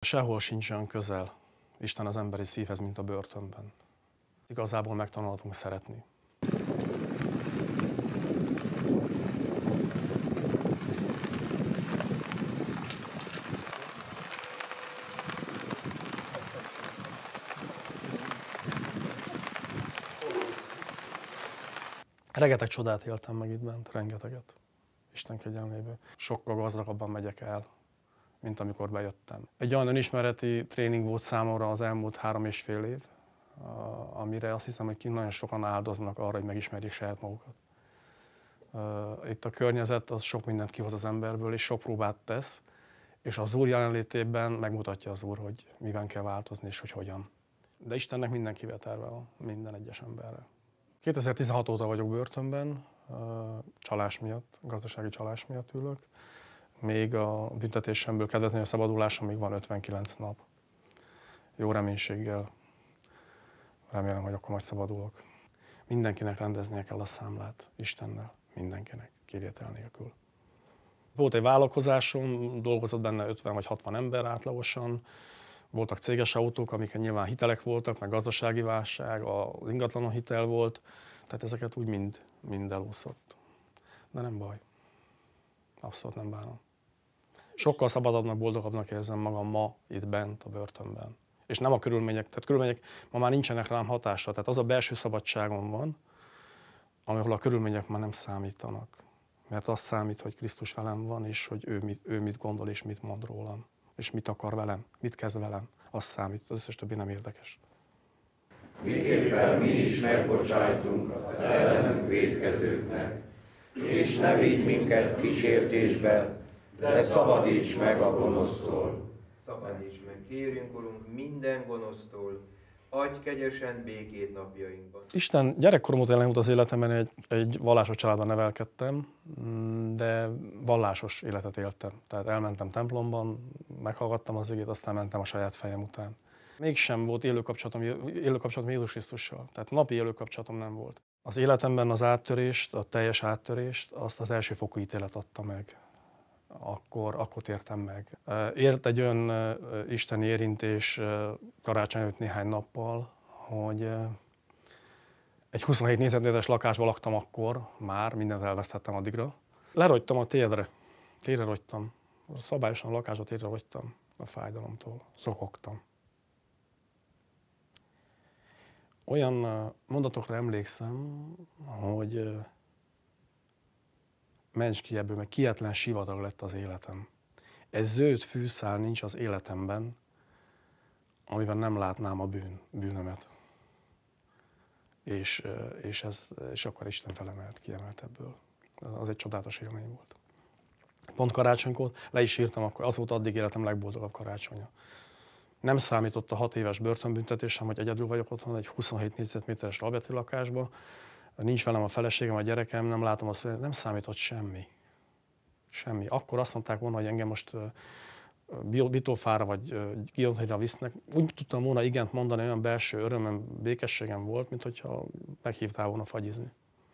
Sehol sincs olyan közel Isten az emberi szívhez, mint a börtönben. Igazából megtanulhatunk szeretni. Rengeteg csodát éltem meg itt bent, rengeteget. Isten kegyelméből. Sokkal gazdagabban megyek el, mint amikor bejöttem. Egy olyan önismereti tréning volt számomra az elmúlt 3,5 év, amire azt hiszem, hogy kint nagyon sokan áldoznak arra, hogy megismerjék saját magukat. Itt a környezet az sok mindent kihoz az emberből, és sok próbát tesz, és az Úr jelenlétében megmutatja az Úr, hogy miben kell változni, és hogy hogyan. De Istennek mindenkivel terve van, minden egyes emberre. 2016 óta vagyok börtönben, csalás miatt, gazdasági csalás miatt ülök. Még a büntetésemből kedvezményes szabadulásom még van 59 nap. Jó reménységgel remélem, hogy akkor majd szabadulok. Mindenkinek rendeznie kell a számlát Istennel, mindenkinek, kivétel nélkül. Volt egy vállalkozásom, dolgozott benne 50 vagy 60 ember átlagosan. Voltak céges autók, amiken nyilván hitelek voltak, meg gazdasági válság, az ingatlanon hitel volt. Tehát ezeket úgy mind elúszott. De nem baj. Abszolút nem bánom. Sokkal szabadabbnak, boldogabbnak érzem magam ma itt bent a börtönben. És nem a körülmények, tehát körülmények ma már nincsenek rám hatásra. Tehát az a belső szabadságom van, ahol a körülmények már nem számítanak. Mert az számít, hogy Krisztus velem van, és hogy ő mit gondol, és mit mond rólam. És mit akar velem, mit kezd velem, az számít, az összes többi nem érdekes. Miképpen mi is megbocsájtunk az ellenünk vétkezőknek, és ne vigy minket kísértésbe, de szabadíts meg a gonosztól. Szabadíts meg, kérünk, Urunk, minden gonosztól, adj kegyesen békét napjainkban. Isten gyerekkorom óta jelen volt az életemben, egy vallásos családban nevelkedtem, de vallásos életet éltem. Tehát elmentem templomban, meghallgattam az igét, aztán mentem a saját fejem után. Mégsem volt élő kapcsolatom Jézus Krisztussal, tehát napi élő kapcsolatom nem volt. Az életemben az áttörést, a teljes áttörést, azt az elsőfokú ítélet adta meg. Akkor tértem meg. Ért egy olyan isteni érintés karácsony előtt néhány nappal, hogy egy 27 négyzetméteres lakásban laktam akkor, már mindent elvesztettem addigra. Lerogytam a térdre rogytam. Szabályosan a lakásba térdre rogytam a fájdalomtól, szokogtam. Olyan mondatokra emlékszem, hogy menj ki ebből, meg kietlen sivatag lett az életem. Egy zöld fűszál nincs az életemben, amiben nem látnám a bűnömet. És akkor Isten felemelt, kiemelt ebből. Az egy csodálatos élmény volt. Pont karácsonykor le is írtam, akkor az volt addig életem legboldogabb karácsonya. Nem számított a 6 éves börtönbüntetésem, hogy egyedül vagyok otthon egy 27 négyzetméteres albérleti lakásba, nincs velem a feleségem, a gyerekem, nem látom azt, nem számított semmi. Semmi. Akkor azt mondták volna, hogy engem most Bitófára vagy Gionhegyre visznek. Úgy tudtam volna igent mondani, olyan belső örömöm, békességem volt, mint hogyha meghívtál volna fagyizni.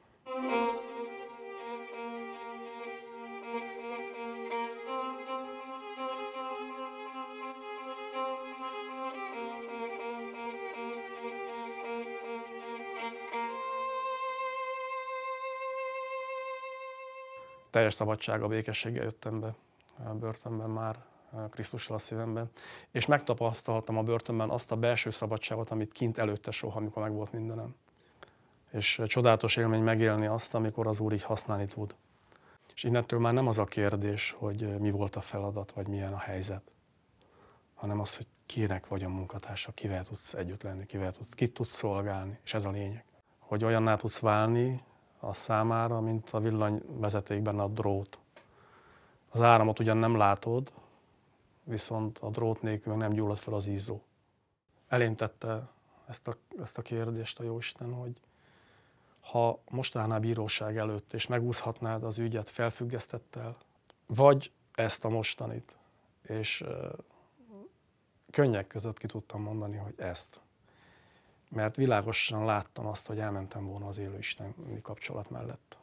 Teljes szabadsággal, békességgel jöttem be a börtönben már, Krisztussal a szívemben, és megtapasztaltam a börtönben azt a belső szabadságot, amit kint előtte soha, amikor meg volt mindenem. És csodálatos élmény megélni azt, amikor az Úr így használni tud. És innentől már nem az a kérdés, hogy mi volt a feladat, vagy milyen a helyzet, hanem az, hogy kinek vagy a munkatársa, kivel tudsz együtt lenni, kit tudsz szolgálni, és ez a lényeg. Hogy olyanná tudsz válni a számára, mint a villanyvezetékben a drót. Az áramot ugyan nem látod, viszont a drót nélkül meg nem gyullad fel az izzó. Elém tette ezt a kérdést a Jóisten, hogy ha most állnál bíróság előtt, és megúszhatnád az ügyet felfüggesztettel, vagy ezt a mostanit, és könnyek között ki tudtam mondani, hogy ezt. Mert világosan láttam azt, hogy elmentem volna az élő isteni kapcsolat mellett.